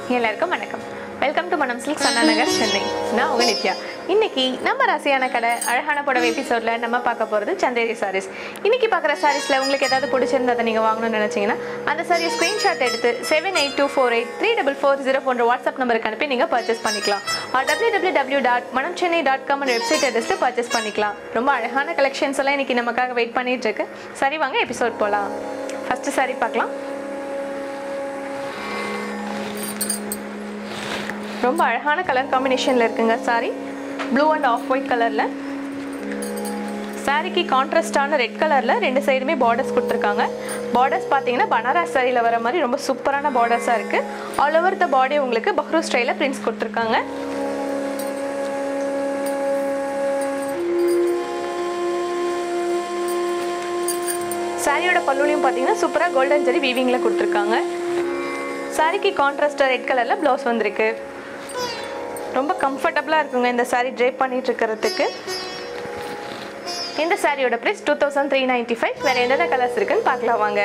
எல்லாருக்கும் வணக்கம். Welcome to Manam Silk Anna Nagar Chennai. நான் உங்க நித்யா. இன்னைக்கு நம்ம ராசியான கடை அழகான புடவை எபிசோட்ல நம்ம பார்க்க போகிறது சந்தேரி சாரீஸ். இன்னைக்கு பார்க்குற சாரீஸில் உங்களுக்கு ஏதாவது பிடிச்சிருந்ததை நீங்கள் வாங்கணும்னு நினச்சிங்கன்னா அந்த சாரியை ஸ்க்ரீன்ஷாட் எடுத்து 7824834440 போன்ற வாட்ஸ்அப் நம்பருக்கு அனுப்பி நீங்கள் பர்ச்சேஸ் பண்ணிக்கலாம். www.manamchennai.com வெப்சைட் அட்ரஸ்ட்டு பர்ச்சேஸ் பண்ணிக்கலாம். ரொம்ப அழகான கலெக்ஷன்ஸ் எல்லாம் இன்னைக்கு நமக்காக வெயிட் பண்ணிட்டு இருக்கு. சரி, வாங்க எபிசோட் போகலாம். ஃபர்ஸ்ட் சாரி பார்க்கலாம். ரொம்ப அழகான கலர் காம்பினேஷனில் இருக்குங்க sari. Blue and off white கலரில் சாரிக்கு கான்ட்ராஸ்டான ரெட் கலரில் ரெண்டு சைடுமே பார்டர்ஸ் கொடுத்துருக்காங்க. பார்டர்ஸ் பார்த்தீங்கன்னா பனாரஸ் சாரியில் வர மாதிரி ரொம்ப சூப்பரான பார்டர்ஸாக இருக்குது. ஆல் ஓவர் த பாடி உங்களுக்கு பஹ்ரூ ஸ்டைலில் பிரிண்ட்ஸ் கொடுத்துருக்காங்க. சாரியோட பல்லுலையும் பார்த்தீங்கன்னா சூப்பராக கோல்டன் ஜரி வீவிங்கில் கொடுத்துருக்காங்க. சாரிக்கு கான்ட்ராஸ்டாக ரெட் கலரில் ப்ளவுஸ் வந்திருக்கு. ரொம்ப கம்ஃபர்டபுளாக இருக்குங்க இந்த சாரீ ட்ரேப் பண்ணிட்டு இருக்கிறதுக்கு. இந்த சாரியோட ப்ரைஸ் 2395. வேறு என்னென்ன கலர்ஸ் இருக்குன்னு பார்க்கலாம் வாங்க.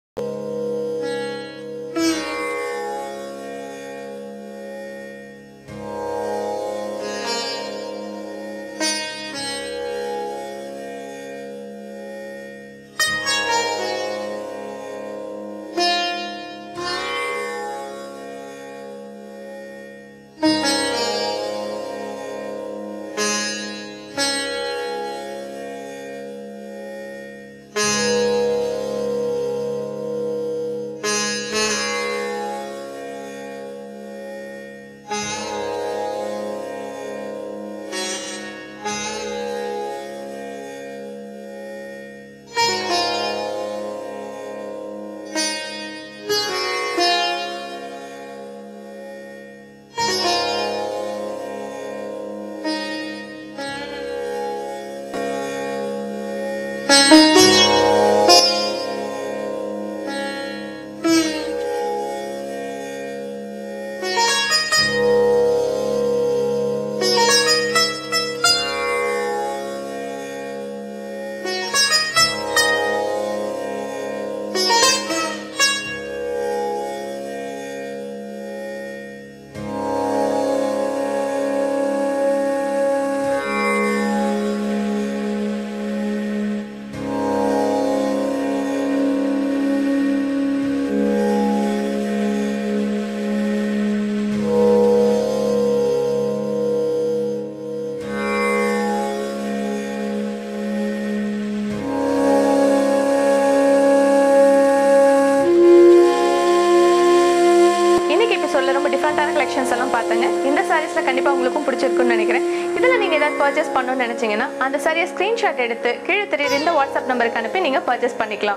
ரொம்ப டிஃப்ரெண்டான கலெக்ஷன்ஸ் எல்லாம் பார்த்தங்க. இந்த சாரீஸில் கண்டிப்பாக உங்களுக்கும் பிடிச்சிருக்குன்னு நினைக்கிறேன். இதில் நீங்கள் ஏதாவது பர்ச்சேஸ் பண்ணணும்னு நினச்சிங்கன்னா அந்த சாரியை ஸ்க்ரீன்ஷாட் எடுத்து கீழே தெரியுற இந்த வாட்ஸ்அப் நம்பருக்கு அனுப்பி நீங்கள் பர்ச்சேஸ் பண்ணிக்கலாம்.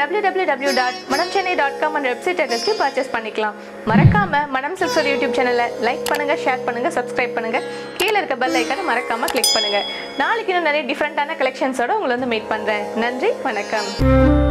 www.manamchennai.com வெப்சைட் அட்ரஸ்க்கு பர்ச்சேஸ் பண்ணிக்கலாம். மறக்காம மனம் சில்க் யூடியூப் சேனலை லைக் பண்ணுங்கள், ஷேர் பண்ணுங்கள், சப்ஸ்கிரைப் பண்ணுங்கள். கீழே இருக்க பெல் ஐக்கானை மறக்காமல் கிளிக் பண்ணுங்கள். நாளைக்கு இன்னும் நிறைய டிஃப்ரெண்டான கலெக்ஷன்ஸோட உங்களை வந்து மீட் பண்ணுறேன். நன்றி, வணக்கம்.